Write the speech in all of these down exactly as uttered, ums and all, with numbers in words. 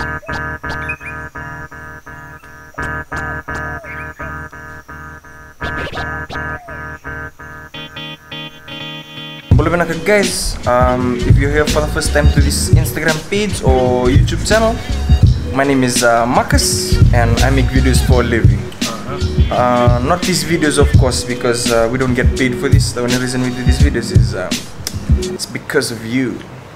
Guys, um, if you're here for the first time to this Instagram page or YouTube channel, my name is uh, Marcus and I make videos for a living. Uh, not these videos, of course, because uh, we don't get paid for this. The only reason we do these videos is um, it's because of you.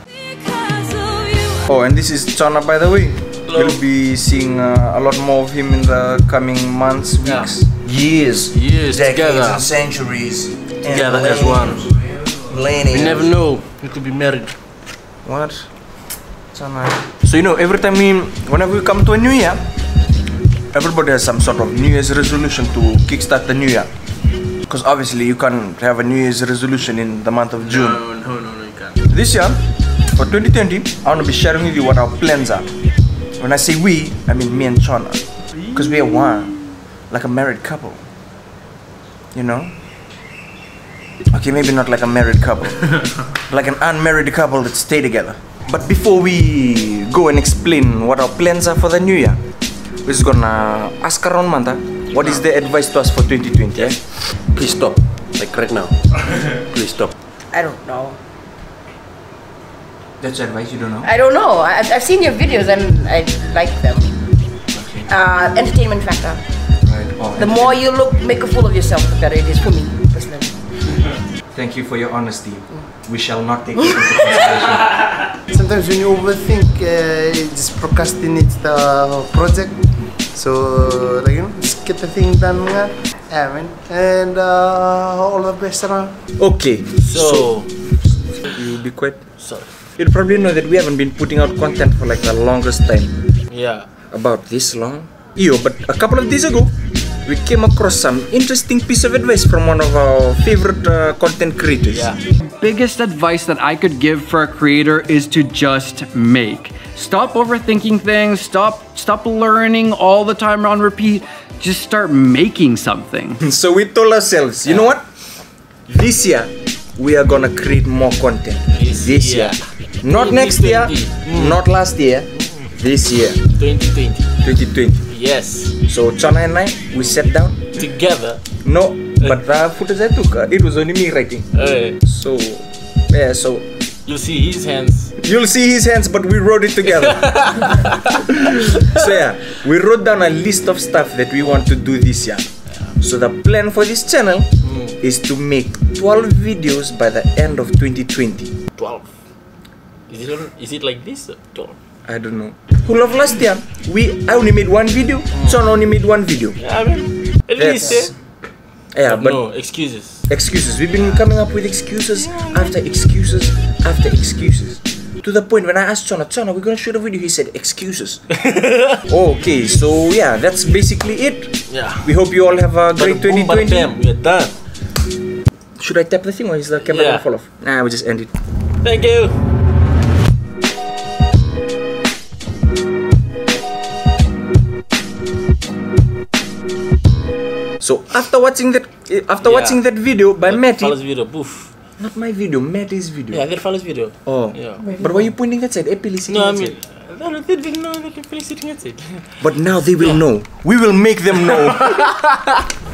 Oh, and this is Chona, by the way. Hello. You'll be seeing uh, a lot more of him in the coming months, weeks, yeah. years, years, decades, together. and centuries. Together as one. We never know you to be married. What? So you know, every time we, whenever we come to a new year, everybody has some sort of New Year's resolution to kickstart the new year. Because obviously you can't have a New Year's resolution in the month of June. No, no, no, no, you can't. This year, for twenty twenty, I want to be sharing with you what our plans are. When I say we, I mean me and Chona. Because we are one, like a married couple. You know? Okay, maybe not like a married couple, like an unmarried couple that stay together. But before we go and explain what our plans are for the new year, we're just gonna ask around Manta, what is the advice to us for twenty twenty? Eh? Please stop, like right now. Please stop. I don't know. That's advice, you don't know? I don't know. I've, I've seen your videos and I like them. Okay. Uh, entertainment factor. Right. Oh, the more you look, make a fool of yourself, the better it is for me, personally. Thank you for your honesty. We shall not take it into consideration. Sometimes when you overthink, uh, it just procrastinates the project. So, like, you know, just get the thing done. Yeah, man. And uh, all the best around. Okay, so, so you'll be quiet. Sorry. You'll probably know that we haven't been putting out content for like the longest time. Yeah. About this long. Yo, but a couple of days ago, we came across some interesting piece of advice from one of our favorite uh, content creators. Yeah. Biggest advice that I could give for a creator is to just make. Stop overthinking things, stop stop learning all the time on repeat, just start making something. So we told ourselves, you know what? This year, we are gonna create more content. This, this year. year. Not next year, mm. not last year, this year. twenty twenty. twenty twenty. Yes. So Chona and I, we sat down together. No, but the footage I took, uh, it was only me writing. Uh, so, yeah, so you'll see his hands. You'll see his hands, but we wrote it together. So yeah, we wrote down a list of stuff that we want to do this year. Yeah. So the plan for this channel mm. is to make twelve videos by the end of twenty twenty. twelve. Is it is it like this? twelve. I don't know. Who love last year? We I only made one video. Mm. Chona only made one video. Yeah, I mean, at least. Eh? Yeah, but, but no excuses. Excuses. We've been coming up with excuses after excuses after excuses. To the point when I asked Chona, Chona, we're gonna shoot a video. He said excuses. Okay, so yeah, that's basically it. Yeah. We hope you all have a great twenty twenty. Bam, we're done. Should I tap the thing or is the camera yeah. gonna fall off? Nah, we'll just end it. Thank you. So after watching that, after yeah. watching that video by that Matty, video, poof. Not my video, Matty's video. Yeah, that follows video. Oh, yeah. But why are you pointing that side? Epili sitting no, I that mean, side. No, they didn't know that Epili sitting that side. But now they will know. We will make them know.